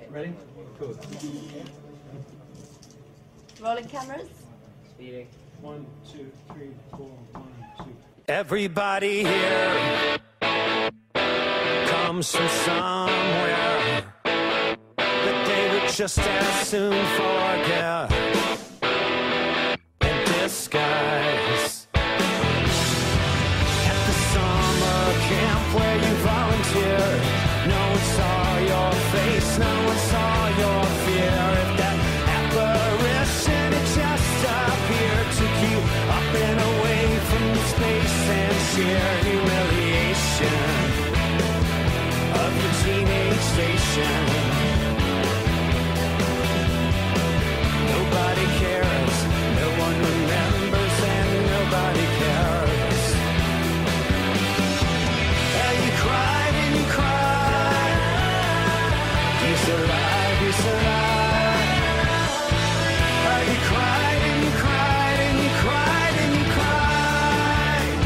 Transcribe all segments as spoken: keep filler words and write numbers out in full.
Ready? Cool. Rolling cameras. Speeding. One, two, three, four, one, two. Everybody here comes from somewhere that they would just as soon forget in disguise. At the summer camp where you volunteered, no one saw your face, no one saw your fear. If that apparition had just appeared, took you up and away from the space and sheer humiliation of your teenage station. Nobody cares, no one remembers, and nobody cares. And you cried and you cried, he's alive, he's alive. And you cried and you cried and you cried and you cried.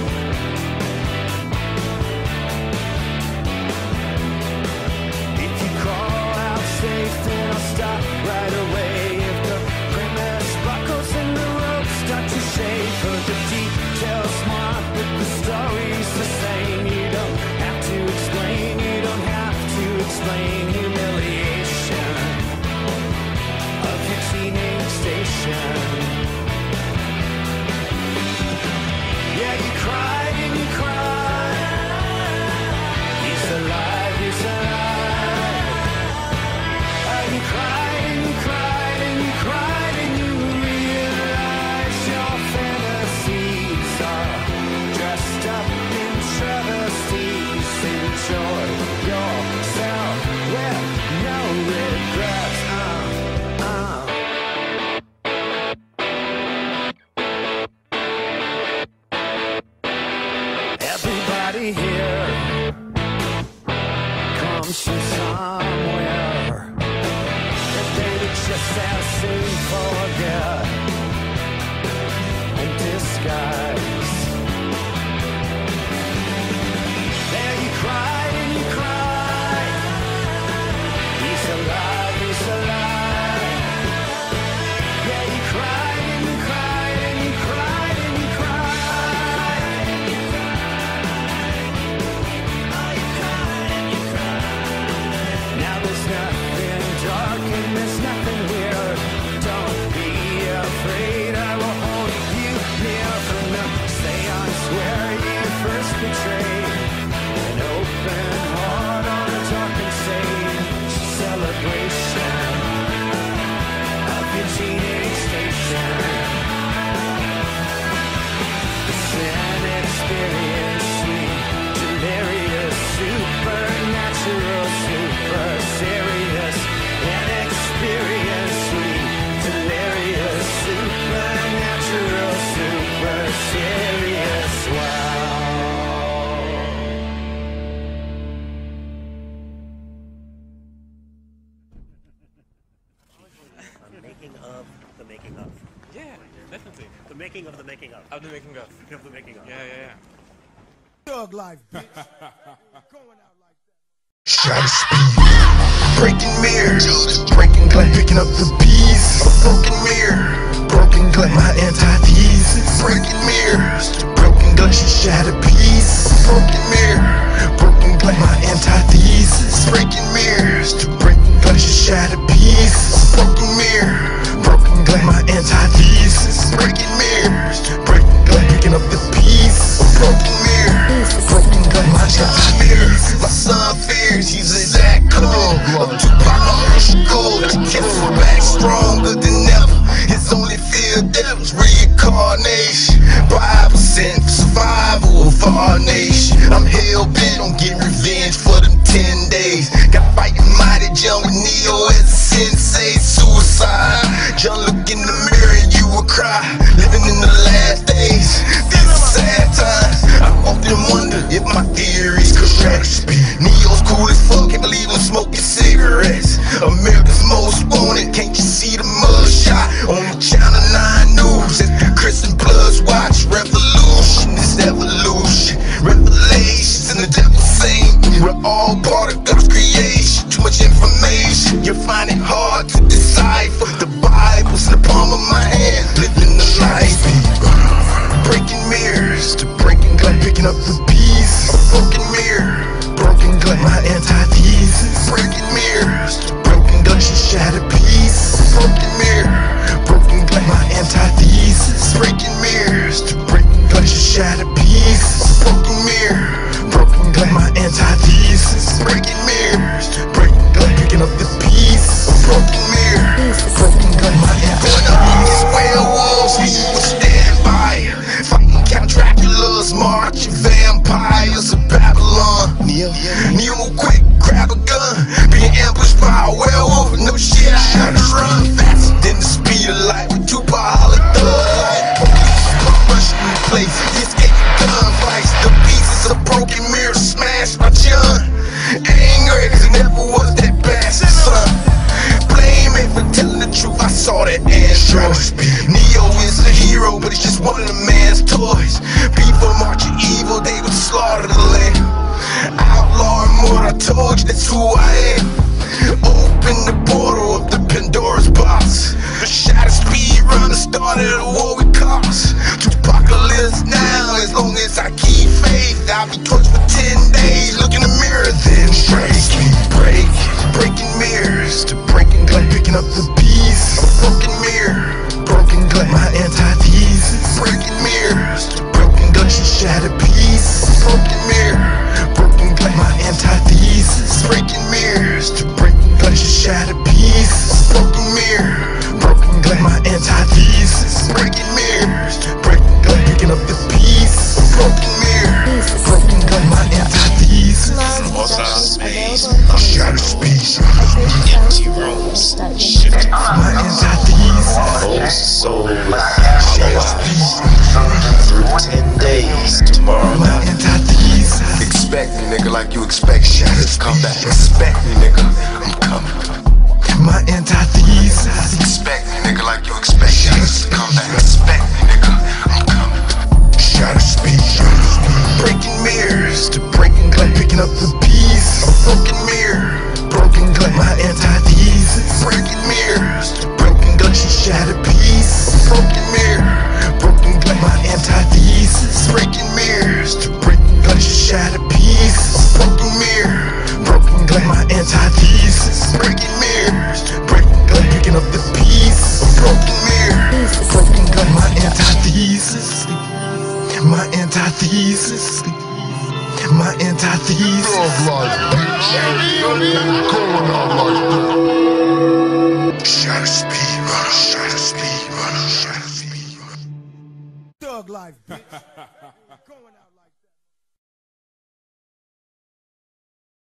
If you call out safe, then I'll stop right away. If the premise buckles and the ropes start to shake, for the details smart, but the story's the same. You don't have to explain, you don't have to explain humiliation of your teenage station. Yeah, you cried and you cried, he's alive, he's alive. And you cried and you cried and you cried and you realize your fantasies are dressed up in travesties. Enjoy yourself with no regrets. Uh, uh. Everybody here comes from somewhere that they would just as soon forget in disguise. There you cried and you cried, he's alive, he's alive. Yeah, you cried and you cried and you cried and you cried. Now there's nothing dark and there's nothing weird. Don't be afraid, I will hold you near from the seance where you first betrayed. An open heart on a dark and sage celebration of your teenage station. It's an experience, sweet, delirious, supernatural, super serious. An experience, sweet, delirious, supernatural, super serious. Wow. The making of the making of. Yeah, definitely. The making of the making of. Of the making of. Of the making of. Yeah, yeah, yeah. Thug life, bitch. Going out like that. Try to speed, breaking mirrors, breaking glass, picking up the pieces, a broken mirror, broken glass, my antithesis, breaking mirrors, broken glass, you shatter pieces, broken mirror, broken glass, my antithesis, breaking mirrors, breaking glass, you shatter pieces, broken mirror, broken glass, my antithesis, breaking mirrors, breaking glass, picking up the pieces, broken mirror, broken glass, my antithesis, my son fears, he's exact clone of Tupac gold. To get him back stronger than ever. His only fear devil's reincarnation. Bible sent survival of our nation. I'm hell bent on getting revenge for them ten days. Got fighting mighty John with Neo as a sensei. Suicide. John look in the mirror and you will cry. Living in the last days. These are sad times. I often wonder if my theories correct. Neo's cool as fuck, can't believe I'm smoking cigarettes. America's most wanted. The Bible's in the palm of my hand, living the life. Breaking mirrors to breaking glass, picking up the pieces. A broken mirror, broken glass, my antithesis. Breaking mirrors to broken glass, shattered pieces. Broken mirror, broken glass, my antithesis. Breaking mirrors to breaking glass, shattered pieces. Broken mirror, broken glass, my antithesis. Breaking mirrors, breaking glass, picking up the pieces. Broken mirror, broken glass, my antithesis. Werewolves, we will stand by, fighting Count Dracula's marching vampires of Babylon. Neo, Neo, quick, grab a gun, being ambushed by a werewolf. No shit, I had to run faster than the speed of light with two power thugs. Police rushing the place, escape gunfights. The pieces of broken mirror smashed my chun. Angry, cause it never was that bastard son. Blame me for telling the truth, I saw that android. Neo is a hero, but it's just one of the man's toys. Before marching evil, they would slaughter the lamb. Outlaw and more, I told you that's who I am. Open the portal of the Pandora's box. The shadow speed runner started a war with cops. Apocalypse now, as long as I keep faith. I'll be torched for ten days, look in the mirror, then break me, break. Breaking mirrors to breaking glass, picking up the pieces. A broken mirror, broken glass, my antithesis. Breaking mirrors to broken glass, shattered pieces. Broken mirror, broken glass, my antithesis. Breaking mirrors to breaking glass, shattered pieces. Broken mirror, broken glass, my antithesis. Breaking mirrors, breaking glass, picking up the pieces. Broken mirror, broken glass, my antithesis. Shattered speech, Empty rooms, shifting my antithesis. Close soul, through ten days, tomorrow My night. antithesis. Expect me, nigga, like you expect shattered. Come back. Expect me, nigga. I'm coming. My antithesis. Expect me, nigga, like you expect shattered. Come back. Expect me, nigga. I'm coming. Shattered speech. Breaking mirrors to breaking glass, picking up the pieces. A broken mirror, broken glass, my antithesis. Breaking mirrors to broken glass, shattered pieces. Broken mirror, broken glass, my antithesis. Breaking mirrors to breaking glass, shattered pieces. Broken mirror, broken glass, my antithesis. Breaking mirrors, breaking glass, picking up the pieces. Broken mirror, broken glass, my antithesis. My antithesis. My antithesis. Thug life, bitch. Going out like that. Shadow speed runner, shadow speed runner, shadow speed runner. Thug life, bitch. Going out.